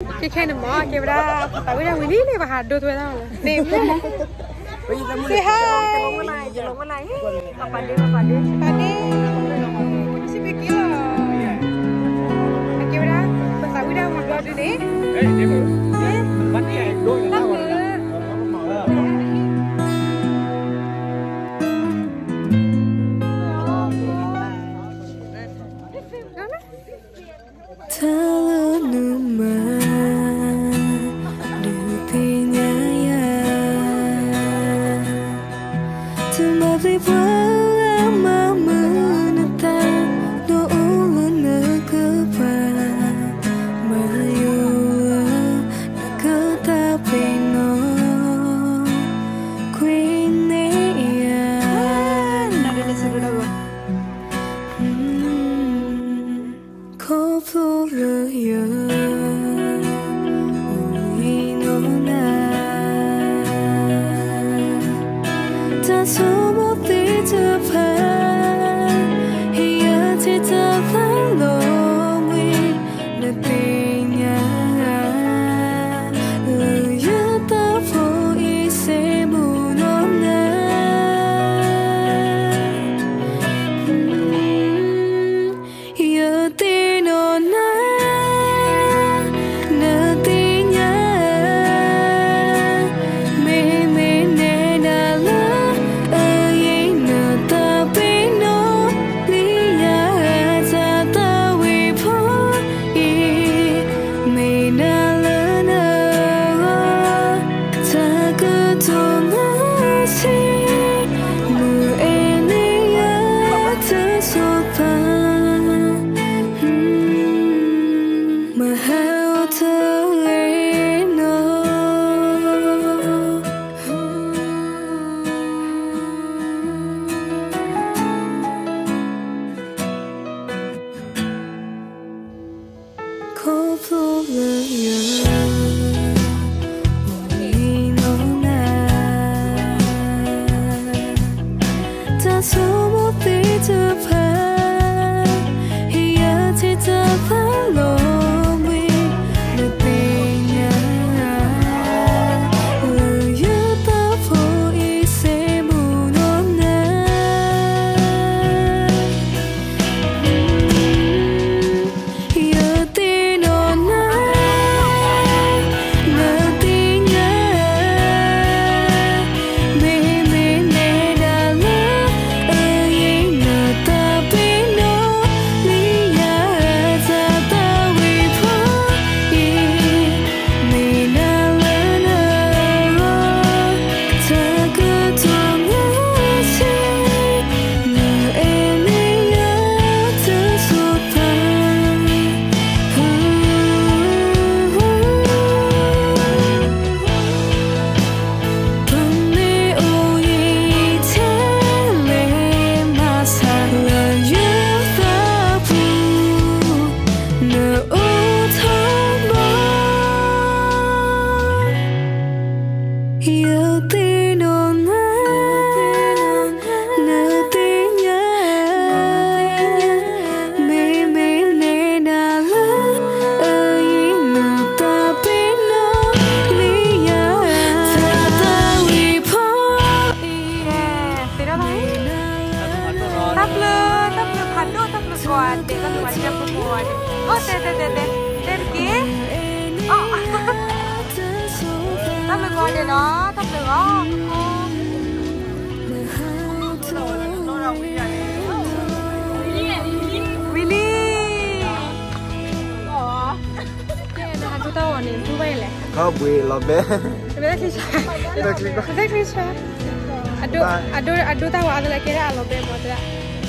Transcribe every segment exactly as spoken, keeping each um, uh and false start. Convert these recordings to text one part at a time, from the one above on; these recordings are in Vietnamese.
cái khen được mỏ kêu ra tại vì đang Willy này và hạt đôi thôi đâu tìm say hi cái lông cái này cái lông cái này apa dia apa dia apa dia si pikir kêu ra tại vì đang mặc đồ đi đấy bắt đi đôi là Kau bui lobe. Kita kisah. Kita kisah. Kita kisah. Aduh, aduh, aduh tahu ada lagi ada lobe modal.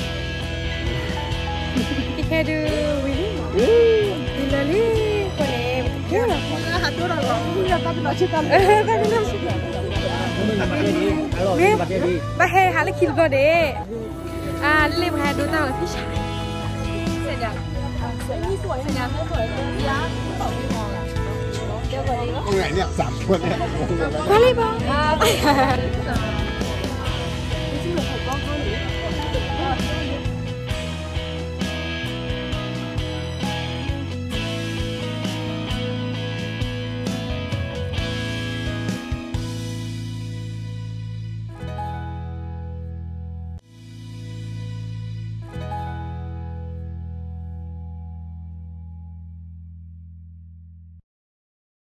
Kita ada Willy. Willy, boleh. Ya, aduh lah. Ya, tapi nak cerita. Tapi nak cerita. Bahaya hal kecil kau deh. Ah, lele bahaya aduh tahu kisah. Sedap. Sedap. Ya, tahu mau. Ông này nè, giảm quân nè. Có lấy bông.